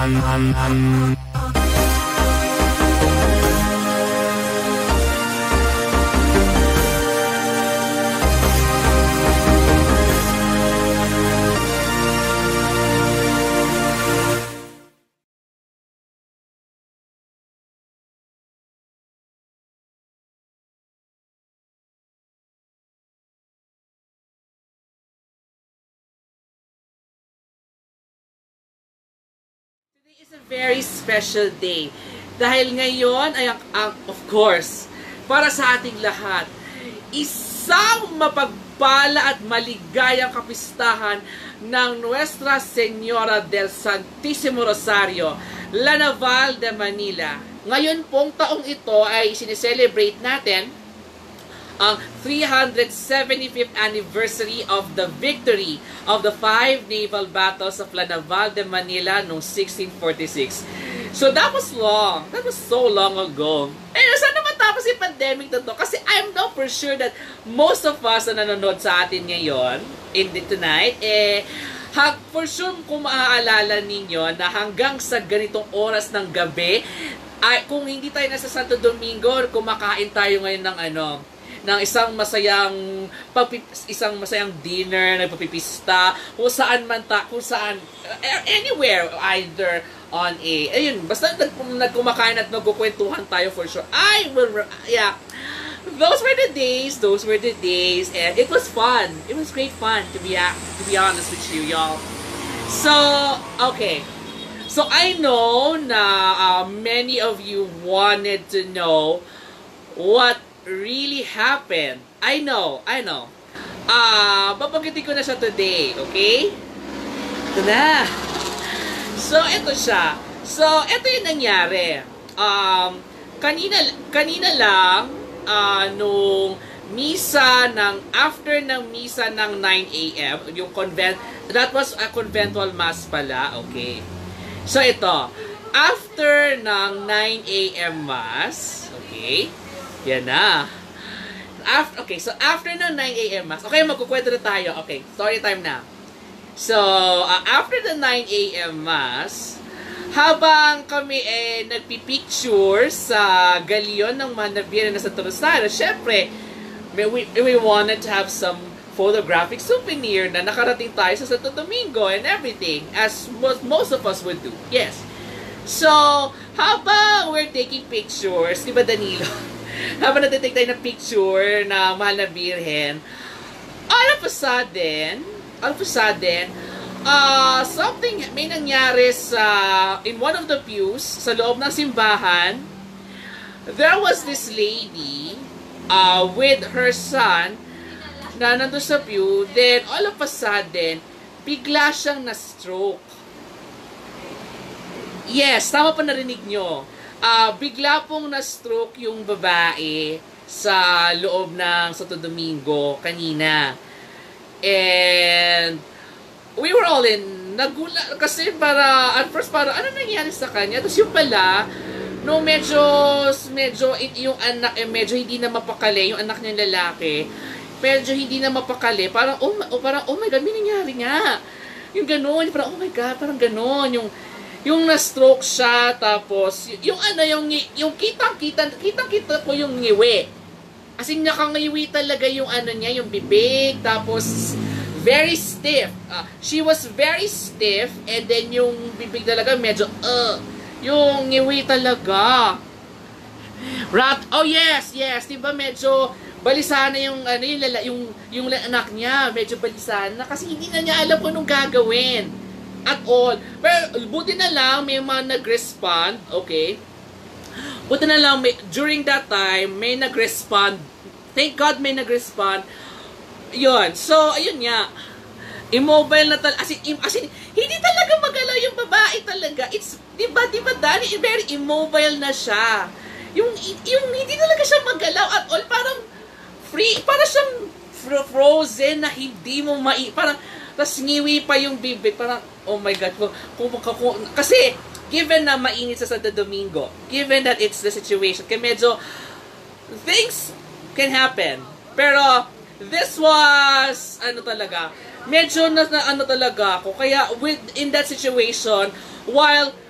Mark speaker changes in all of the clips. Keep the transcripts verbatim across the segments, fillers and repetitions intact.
Speaker 1: Today is a very special day dahil ngayon ay ang, ang, of course, para sa ating lahat, isang mapagpala at maligayang kapistahan ng Nuestra Señora del Santísimo Rosario, la Naval de Manila. Ngayon pong taong ito ay sineselebrate natin ang three hundred seventy-fifth anniversary of the victory of the five naval battles of La Naval de Manila noong sixteen forty-six. So that was long. That was so long ago. Eh, sana matapos yung pandemic na to? Kasi I'm not for sure that most of us na nanonood sa atin ngayon, in the tonight, eh, ha, for sure kung maaalala ninyo na hanggang sa ganitong oras ng gabi, ay, kung hindi tayo nasa Santo Domingo, kumakain tayo ngayon ng ano, ng isang masayang pagpip, isang masayang dinner, nagpapipista, kung saan man ta, kung saan, anywhere, either on a, ayun, basta nag, nagkumakain at nagkukwentuhan tayo for sure. I will, yeah, those were the days, those were the days, and it was fun. It was great fun, to be, to be honest with you, y'all. So, okay. So, I know na uh, many of you wanted to know what really happened. I know, I know. Ah, uh, babanggitin ko na siya today, okay? Ito na. So, ito siya. So, ito yung nangyari. Um, kanina, kanina lang, uh, nung misa ng, after ng misa ng nine A M, yung convent, that was a conventual mass pala, okay? So, ito. After ng nine A M mass, okay? Yan na. After, okay, so after ng nine A M mass, okay, magkukwento na tayo. Okay, story time na. So, uh, after the nine A M mass, habang kami eh nagpipicture sa galion ng mga Virgen na sa Rosario, syempre, we, we wanted to have some photographic souvenir na nakarating tayo sa Santo Domingo and everything, as most, most of us would do. Yes. So, habang we're taking pictures, di ba Danilo? Habang natitake tayo ng picture na mahal na Virgen, all of a sudden, all of a sudden, uh, something may nangyari sa, in one of the pews, sa loob ng simbahan, there was this lady uh, with her son na nandun sa pew, then all of a sudden, bigla siyang na-stroke. Yes, tama pa narinig nyo. Uh, bigla pong na-stroke yung babae sa loob ng Santo Domingo kanina. And we were all in, nagula, kasi para, at first para, ano nangyari sa kanya? Tapos yung pala, no, medyo, medyo, yung anak, eh, medyo hindi na mapakali, yung anak niya lalaki, medyo hindi na mapakali, parang, oh, oh, parang, oh my God, may nangyari nga. Yung ganun, parang, oh my God, parang ganun, yung, yung na-stroke siya, tapos, yung ano, yung, yung kitang-kita, kitang-kita ko yung ngiwi. As in, nakangiwi talaga yung ano niya, yung bibig, tapos, very stiff. Uh, she was very stiff, and then yung bibig talaga medyo, uh, yung ngiwi talaga. Rat, oh yes, yes, diba medyo, balisana yung, ano, yung, lala, yung, yung anak niya, medyo balisana, kasi hindi na niya alam kung anong gagawin. At all. Pero, buti na lang, may mga nag-respond, okay? Buti na lang, may, during that time, may nag-respond. Thank God may nag-respond. Yun. So, ayun nga. Immobile na talaga. As in, as in, hindi talaga magalaw yung babae talaga. It's, di ba, di ba, Dani? Very immobile na siya. Yung, yung hindi talaga siya magalaw at all. Parang free, parang siyang frozen na hindi mo mai, parang, tas ngiwi pa yung bibig, parang, oh my God, kung, kung, kung, kung, kasi, given na mainit sa Santo Domingo, given that it's the situation, kaya medyo, things can happen. Pero, this was, ano talaga, medyo na, na ano talaga ako, kaya, with, in that situation, while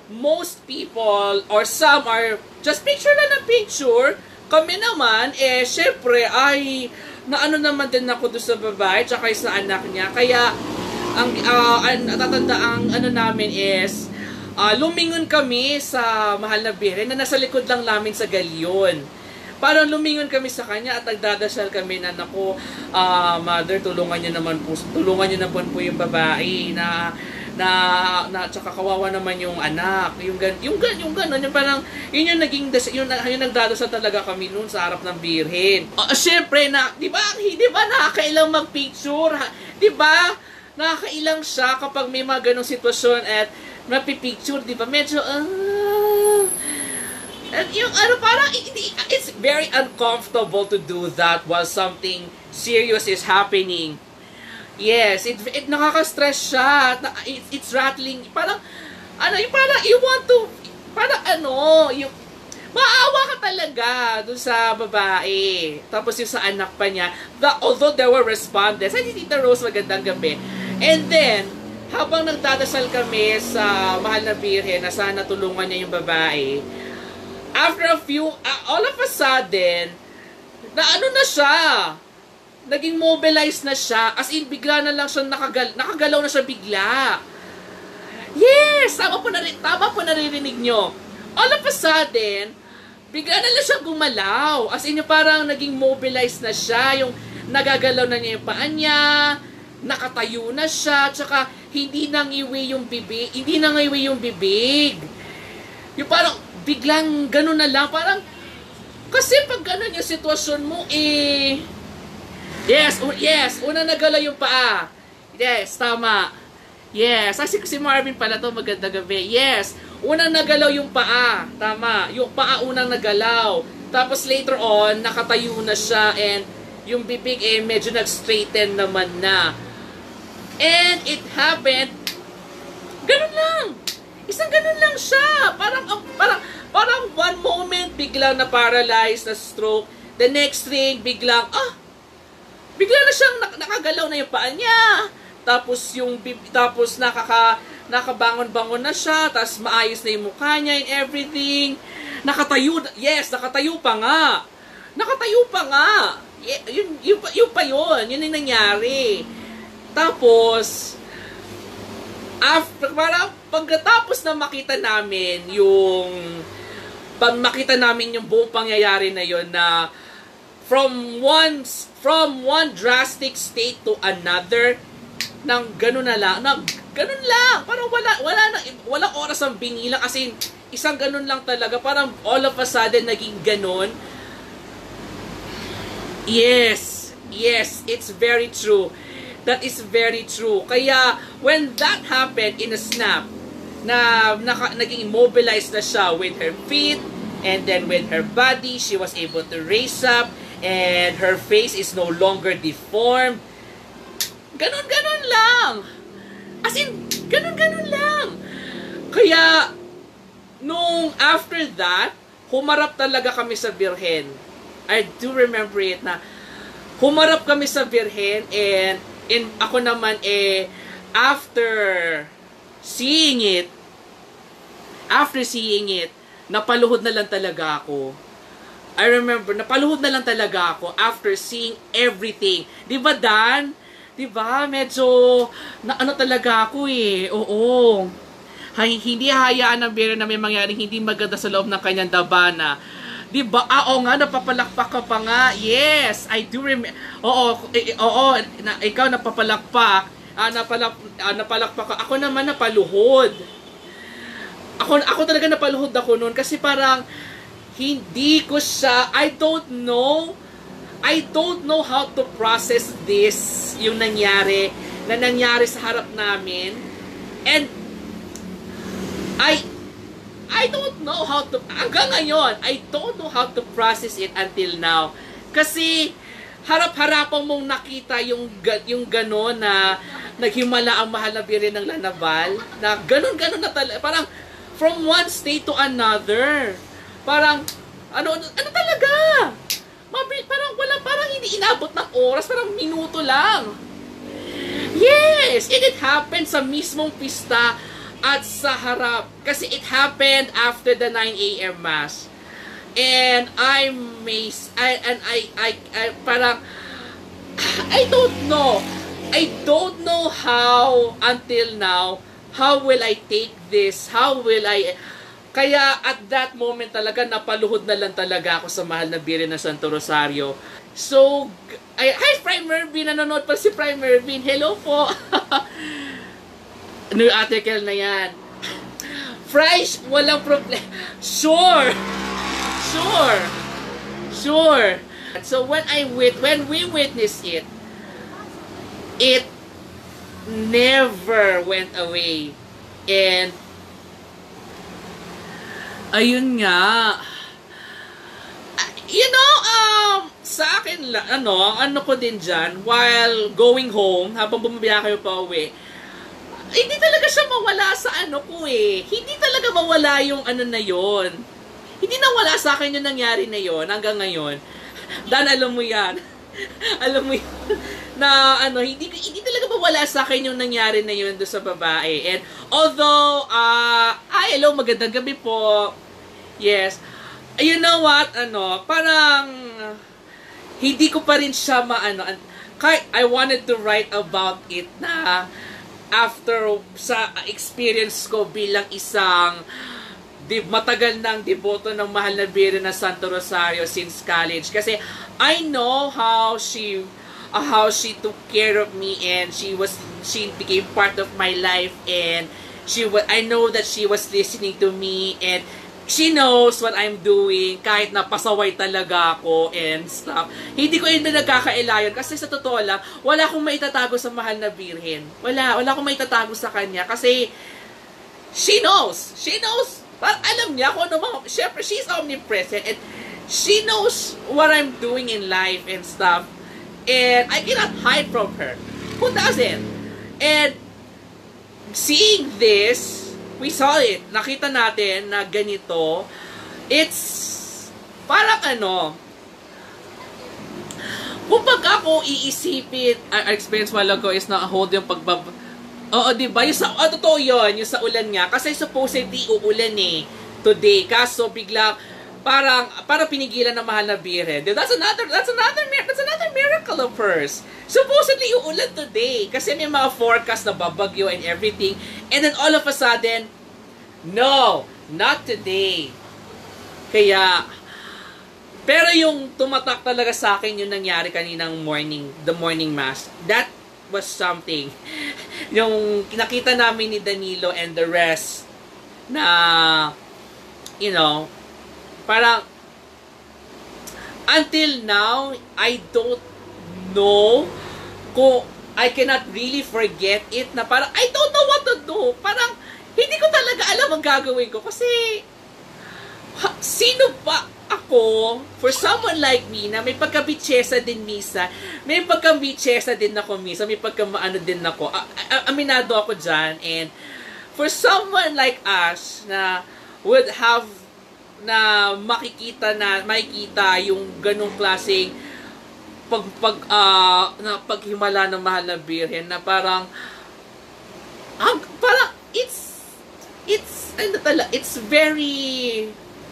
Speaker 1: most people or some are just picture lang na picture. Kami naman, eh, syempre, ay, naano naman din ako doon sa babae, tsaka sa anak niya. Kaya, ang, uh, ang natatanda ang ano namin is, uh, lumingon kami sa mahal na Virgen na nasa likod lang namin sa galyon. Parang lumingon kami sa kanya at nagdadasal kami na, naku, uh, mother, tulungan niyo naman po, tulungan niyo naman po yung babae na, na, na tsaka kawawa naman yung anak, yung gan, yung gan, yung ganon, yung parang, yun yung naging, yung, yung nagdadasal talaga kami noon sa harap ng Virgen. Uh, Siyempre, na, di ba, di ba, nakakailang mag-picture, di ba, nakakailang siya kapag may mga ganong sitwasyon at mapipicture, di ba, medyo, ah, and yung ano, parang, it's very uncomfortable to do that while something serious is happening. Yes, it, it nakaka-stress siya. It, it's rattling. Parang, ano, yung parang, you want to, parang ano, yung, maawa ka talaga dun sa babae. Tapos yung sa anak pa niya, the, although there were respondents, ay, Tita Rose, magandang gabi. And then, habang nagdadasal kami sa mahal na Virgen na sana tulungan niya yung babae, after a few, uh, all of a sudden, na ano na siya, naging mobilized na siya, as in, bigla na lang siya nakagal nakagalaw na siya bigla. Yes! Tama po, nari tama po naririnig nyo. All of a sudden, bigla na lang siya gumalaw. As in, yung parang naging mobilized na siya, yung nagagalaw na niya yung paa niya, nakatayo na siya, tsaka hindi nang iwi yung bibig, hindi nang iwi yung bibig. Yung parang, biglang gano'n na lang, parang, kasi pag gano'n yung sitwasyon mo, eh, yes, yes, una nagalaw yung paa. Yes, tama. Yes, kasi si Marvin pala to, maganda gabi. Yes, unang nagalaw yung paa. Tama, yung paa unang nagalaw. Tapos later on, nakatayo na siya and yung bibig eh medyo nag-straighten naman na. And it happened, ganun lang. Isang ganun lang siya. Parang, parang, parang one moment, biglang na-paralyzed, na-stroke. The next thing, biglang, ah, bigla na siyang nakagalaw na yung paa niya. Tapos yung tapos nakaka nakabangon-bangon na siya, tapos maayos na yung mukha niya and everything. Nakatayo, yes, nakatayo pa nga. Nakatayo pa nga. Y- yun, yun, yun pa yun. Yun yung nangyari. Tapos, after, parang pagkatapos na makita namin yung pag makita namin yung buong pangyayari na yun na from one from one drastic state to another, nang ganun na lang, nang ganun lang, parang wala, wala na, walang oras ang bingilang, kasi isang ganun lang talaga, parang all of a sudden naging ganun. Yes, yes, it's very true. That is very true. Kaya, when that happened in a snap, na naka, naging immobilized na siya with her feet, and then with her body, she was able to raise up, and her face is no longer deformed. Ganon-ganon lang. As in, ganon-ganon lang. Kaya, nung after that, humarap talaga kami sa Virgen. I do remember it na humarap kami sa Virgen, and, and ako naman eh, after seeing it, after seeing it, napaluhod na lang talaga ako. I remember, napaluhod na lang talaga ako after seeing everything. Di ba, Dan? Di ba? Medyo, na ano talaga ako eh. Oo. Hay, hindi hayaan ng Virgen na may mangyaring hindi maganda sa loob ng kanyang dabana. Di ba? Ah, oo nga, napapalakpak ka pa nga. Yes, I do remember. Oo, eh, oo, na, ikaw napapalakpak. Ah, napalak, ah, napalakpak ka. Ako naman napaluhod. Ako, ako talaga napaluhod ako noon kasi parang hindi ko siya, I don't know, I don't know how to process this, yung nangyari, na nangyari sa harap namin. And, I, I don't know how to, hanggang ngayon, I don't know how to process it until now. Kasi, harap-harapan mong nakita yung, yung gano'n na naghimala ang mahal na Virgen ng Lanaval, na gano'n-gano'n na talaga, parang, from one state to another. Parang, ano, ano talaga? Mabil, parang wala, parang hindi inabot ng oras, parang minuto lang. Yes! And it happened sa mismong pista at sa harap, Kasi it happened after the nine a m Mass. And I'm amazed. I, and I, I, I, parang, I don't know. I don't know how, until now, how will I take this? How will I, kaya at that moment talaga, napaluhod na lang talaga ako sa mahal na Virgen ng Santo Rosario. So, ay, hi, Prime Mervin! Nanonood pa si Prime Mervin. Hello po! Ano yung article na yan? Fries, walang problem. Sure! Sure! Sure! So, when I wit when we witnessed it, it never went away. And, ayun nga, you know, um, sa akin, ano, ano ko din dyan, while going home, habang bumabaya kayo pa uwi, hindi talaga siya mawala sa ano ko eh. Hindi talaga mawala yung ano na yon. Hindi nawala sa akin yung nangyari na yon hanggang ngayon. Dan, alam mo yan. Alam mo yan. Na ano, hindi, hindi talaga mawala sa akin yung nangyari na yun doon sa babae. And although, uh, ay, hello, magandang gabi po. Yes. You know what, ano, parang hindi ko pa rin siya maano. I wanted to write about it na after sa experience ko bilang isang di, matagal nang deboto ng mahal na Virgen ng Santo Rosario since college. Kasi I know how she uh, how she took care of me, and she was she became part of my life, and she was I know that she was listening to me, and she knows what I'm doing kahit na pasaway talaga ako and stuff. Hindi ko yun nagkakailayon kasi sa totoo lang, wala akong maitatago sa mahal na Virgen. Wala, wala akong maitatago sa kanya kasi she knows. She knows. Alam niya kung ano mga, syempre, she's omnipresent and she knows what I'm doing in life and stuff. And I cannot hide from her. Who doesn't? And seeing this, we saw it. Nakita natin na ganito. It's parang ano, kung pag ako iisipin, our experience while ago is na hold yung pagbab... Oo, diba? Yung sa, oh, totoo yun, yung sa ulan nga. Kasi supposedly uulan eh, today. Kaso biglang, parang, parang pinigilan ng mahal na Virgen. That's another, that's another, that's another miracle of hers. Supposedly uulan today. Kasi may mga forecast na babagyo and everything. And then all of a sudden, no, not today. Kaya, pero yung tumatak talaga sa akin yung nangyari kaninang morning, the morning mass, that was something. Yung nakita namin ni Danilo and the rest na, you know, parang, until now, I don't know kung I cannot really forget it na parang, I don't know what to do. Parang, hindi ko talaga alam ang gagawin ko kasi, ha, sino ba ako, for someone like me, na may pagka-bitchesa din misa, may pagka-bitchesa din ako misa, may pagka-maano din ako, a- a- aminado ako dyan, and for someone like us, na would have, na makikita na, makikita yung ganong klaseng pag, pag, uh, na paghimala ng mahal na Virgen, na parang, ah, parang, it's, it's, ano tala, it's very,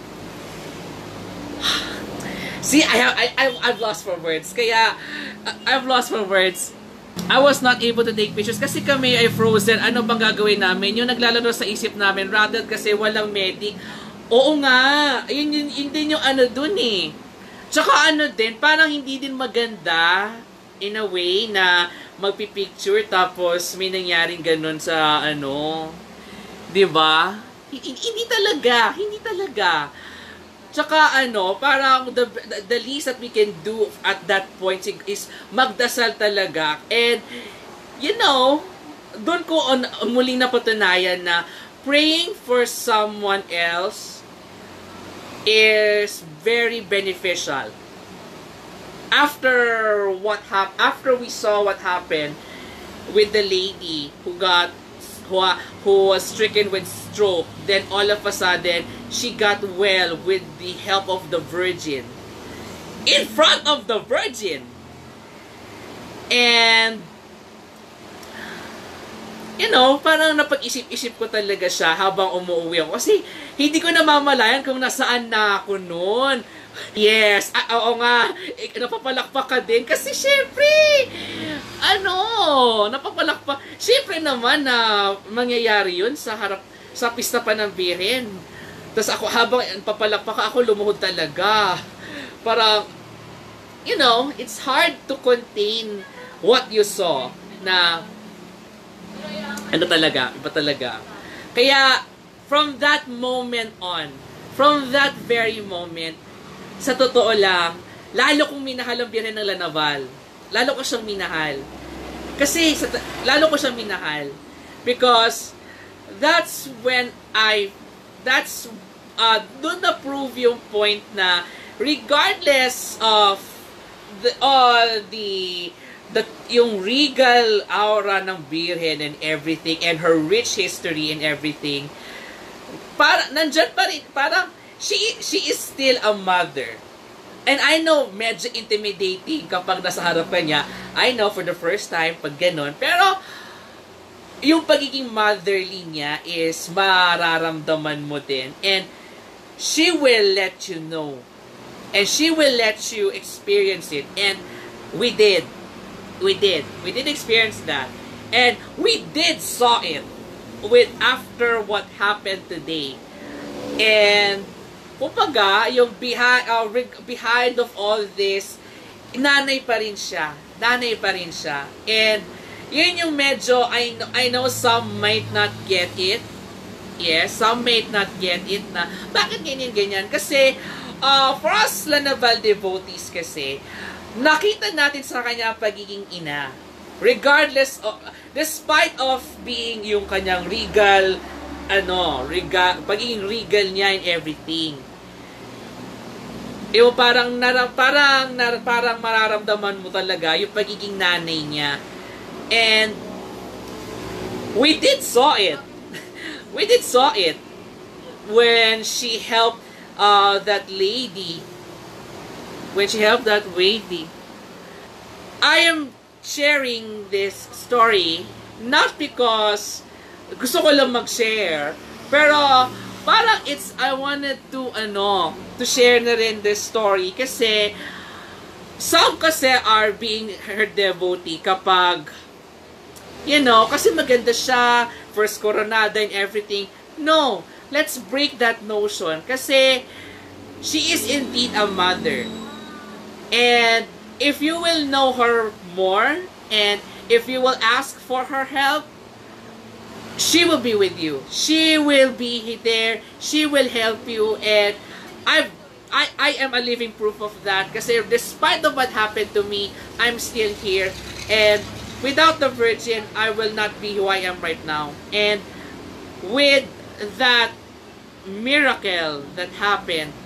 Speaker 1: see, I have, I, I've, I've lost for words. Kaya, I've lost for words. I was not able to take pictures kasi kami ay frozen. Ano bang gagawin namin? Yung naglalaro sa isip namin, rather kasi walang medic. Oo nga, yun, yun, yun din yung ano dun eh. Tsaka ano din, parang hindi din maganda in a way na magpipicture tapos may nangyaring ganun sa ano. Diba? Hindi, hindi talaga, hindi talaga. Tsaka ano, parang the, the least that we can do at that point is magdasal talaga. And, you know, doon ko on, muling napatunayan na praying for someone else is very beneficial. After what hap after we saw what happened with the lady who got who, who was stricken with stroke, then all of a sudden, she got well with the help of the Virgin. In front of the Virgin! And you know, parang napag-isip-isip ko talaga siya habang umuwi ako. Kasi hindi ko namamalayan kung nasaan na ako noon. Yes, ah, oo nga, eh, napapalakpak ka din. Kasi syempre, ano, napapalakpak. Syempre naman na mangyayari yun sa harap, sa pista pa ng Virgen. Tapos ako, habang papalakpak ako, lumuhod talaga. Parang, you know, it's hard to contain what you saw na ano talaga, iba talaga. Kaya, from that moment on, from that very moment, sa totoo lang, lalo kong minahal ang Virgen ng Naval. Lalo ko siyang minahal. Kasi, sa, lalo ko siyang minahal. Because, that's when I, that's, uh, doon na-prove yung point na, regardless of the, all the, the, yung regal aura ng Virgen and everything, and her rich history and everything, para, nandyan pa rin, parang, she, she is still a mother. And I know, medyo intimidating kapag nasa harapan niya. I know, for the first time, pag ganun. Pero, yung pagiging motherly niya is mararamdaman mo din. And, she will let you know. And she will let you experience it. And, we did. We did. We did experience that. And we did saw it with after what happened today. And kumbaga, yung behind, uh, behind of all this, nanay pa rin siya. Nanay pa rin siya. And yun yung medyo, I know, I know some might not get it. Yes, some might not get it na, bakit ganyan-ganyan? Kasi, uh, for us, Naval devotees kasi, nakita natin sa kanya pagiging ina. Regardless of, despite of being yung kanyang regal, ano, regal, pagiging regal niya and everything. Yung parang, nara, parang, nara, parang mararamdaman mo talaga yung pagiging nanay niya. And, we did saw it. We did saw it when she helped uh, that lady when she helped that lady. I am sharing this story not because gusto ko lang mag-share, pero parang it's, I wanted to, ano, to share na rin this story kasi some kasi are being her devotee kapag, you know, kasi maganda siya, first coronada and everything. No, let's break that notion kasi she is indeed a mother. And if you will know her more, and if you will ask for her help, she will be with you. She will be there. She will help you. And I've, I, I am a living proof of that. Kasi despite of what happened to me, I'm still here. And without the Virgin, I will not be who I am right now. And with that miracle that happened,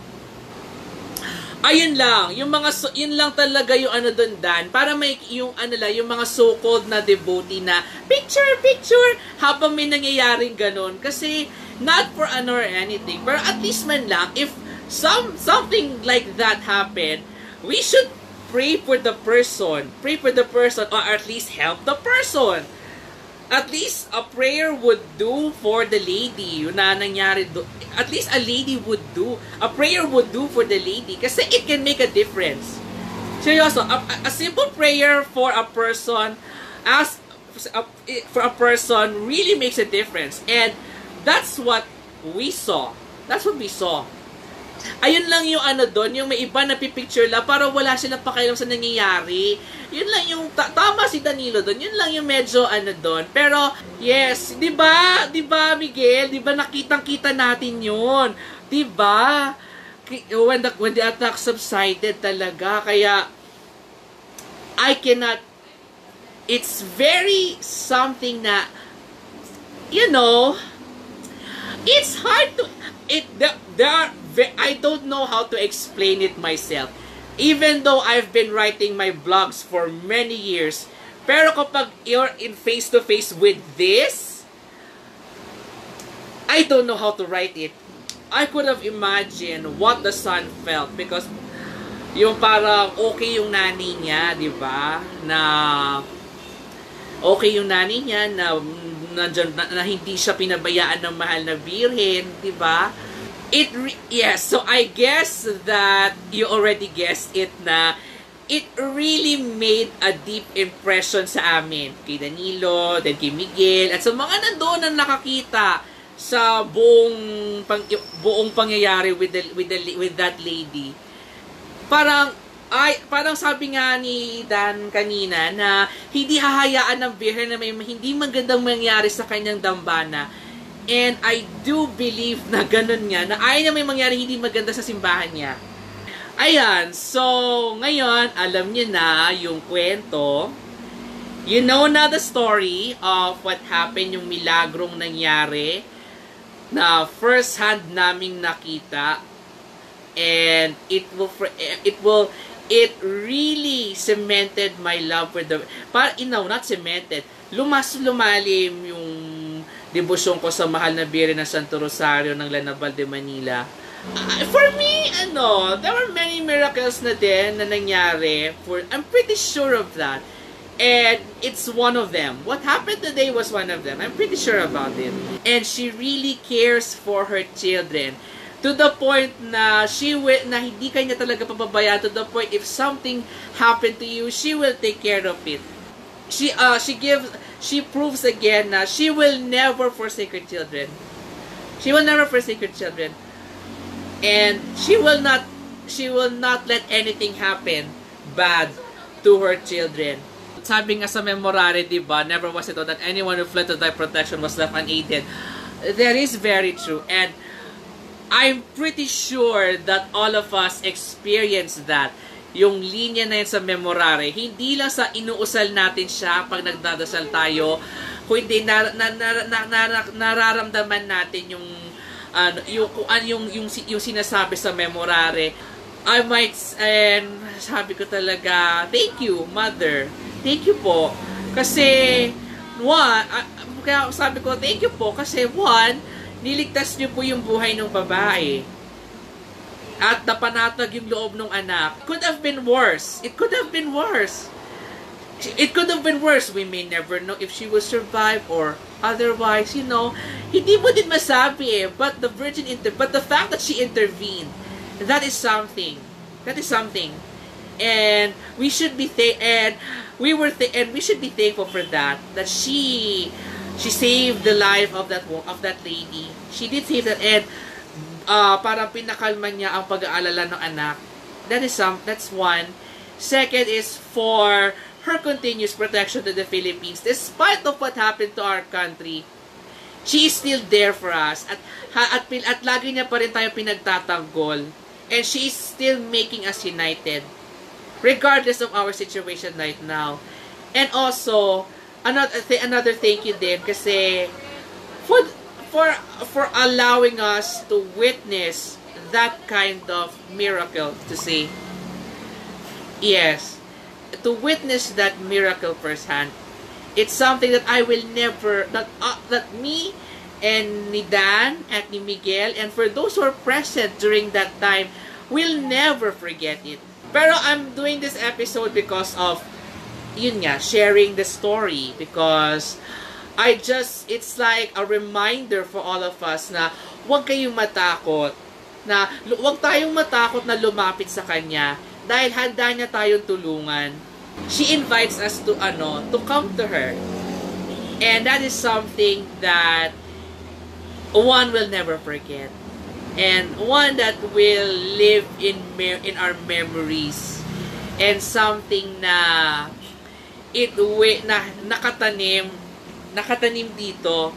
Speaker 1: ayun lang, yung mga, yun lang talaga yung ano doon, Dan, para may, yung ano lang, yung mga so-called na devotee na, picture, picture, habang may nangyayaring ganun. Kasi, not for ano or anything, pero at least man lang, if some, something like that happen, we should pray for the person, pray for the person, or at least help the person. At least a prayer would do for the lady, yun na nangyari do. At least a lady would do. A prayer would do for the lady. Kasi it can make a difference. Seryoso, a, a simple prayer for a person, ask for a person really makes a difference. And that's what we saw. That's what we saw. Ayun lang yung ano doon, yung may iba na pipicture lang, para wala silang pakialam sa nangyayari. Yun lang yung, ta- tama si Danilo doon, yun lang yung medyo ano doon. Pero, yes, di ba, di ba Miguel, di ba nakitang-kita natin yun? Di ba? When the, when the attack subsided talaga, kaya, I cannot, it's very something na, you know, it's hard to, it, there, there are, I don't know how to explain it myself. Even though I've been writing my blogs for many years, pero kapag you're in face-to-face with this, I don't know how to write it. I could have imagined what the son felt because yung parang okay yung nanay niya, di ba? Na okay yung nanay niya na nandyan, na, na hindi siya pinabayaan ng mahal na Virgen, di ba? It re- yes, so I guess that you already guessed it na it really made a deep impression sa amin. Kay Danilo, then kay Miguel, at sa mga nandoon na nakakita sa buong pang, buong pangyayari with the, with the, with that lady. Parang ay parang sabi nga ni Dan kanina na hindi hahayaan ng Virgen na may hindi magandang mangyari sa kanyang dambana. And I do believe na ganun nga, na ayaw na may mangyari hindi maganda sa simbahan niya. Ayan, so ngayon alam niyo na yung kwento. You know na the story of what happened, yung milagrong nangyari na first hand naming nakita. And it will it will it really cemented my love for the, para, you know, not cemented, lumas lumalim yung debosyon ko sa mahal na Virgen ng Santo Rosario ng Naval de Manila. Uh, for me, ano, there were many miracles na din na nangyari. For, I'm pretty sure of that. And it's one of them. What happened today was one of them. I'm pretty sure about it. And she really cares for her children. To the point na she will, na hindi kanya talaga pababayaan. To the point, if something happened to you, she will take care of it. She, uh, she gives, she proves again na she will never forsake her children. She will never forsake her children. And she will not, she will not let anything happen bad to her children. Sabi nga sa memorare, diba, never was it thought that anyone who fled to thy protection was left unaided. That is very true. And I'm pretty sure that all of us experience that. Yung linya na yun sa memorare, hindi lang sa inuusal natin siya pag nagdadasal tayo, kundi na, na, na, na, na, na, nararamdaman natin yung, ano, yung, yung, yung, yung, yung sinasabi sa memorare. I might, and sabi ko talaga, thank you, Mother. Thank you po. Kasi, one, uh, kaya sabi ko, thank you po, kasi one, niligtas niyo po yung buhay ng babae. At napanatag yung loob ng anak. Could have been worse. It could have been worse. It could have been worse. We may never know if she will survive or otherwise, you know. Hindi mo din masabi eh. But the Virgin, inter but the fact that she intervened, that is something. That is something. And we should be th and we were th and we should be thankful for that. That she She saved the life of that of that lady. She did save that, and uh, parang pinakalma niya ang pag-aalala ng anak. That is some. That's one. Second is for her continuous protection to the Philippines, despite of what happened to our country. She is still there for us, at at at, at lagi niya pa rin tayo pinagtatanggol, and she is still making us united, regardless of our situation right now. And also, Another, th another thank you din kasi for, for, for allowing us to witness that kind of miracle, to say. Yes, to witness that miracle firsthand. It's something that I will never, that, uh, that me and ni Dan at ni Miguel, and for those who are present during that time, will never forget it. Pero I'm doing this episode because of, yun nga, sharing the story, because I just, it's like a reminder for all of us na huwag kayong matakot, na huwag tayong matakot na lumapit sa Kanya dahil handa niya tayong tulungan. She invites us to, ano, to come to her. And that is something that one will never forget. And one that will live in, in our memories. And something na it we na nakatanim nakatanim dito.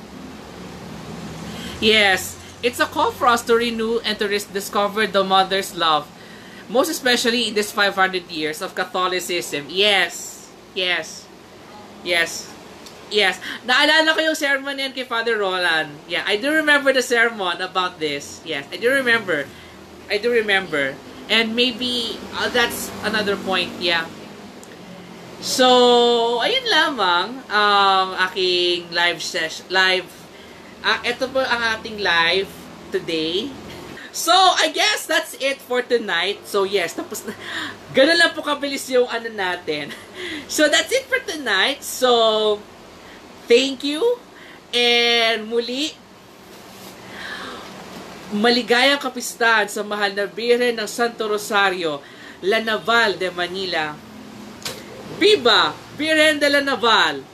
Speaker 1: Yes, it's a call for us to renew and to discover the mother's love, most especially in this five hundred years of Catholicism. Yes, yes, yes, yes. Naalala ko yung sermon yan kay Father Roland. Yeah, I do remember the sermon about this. Yes, I do remember. I do remember. And maybe uh, that's another point. Yeah. So, ayun lamang ang um, aking live session, live, uh, ito po ang ating live today. So, I guess that's it for tonight. So, yes, tapos na, ganun lang po kabilis yung ano natin. So, that's it for tonight. So, thank you. And muli, maligayang kapistahan sa mahal na Virgen ng Santo Rosario, la Naval de Manila. Viva Virgen de la Naval!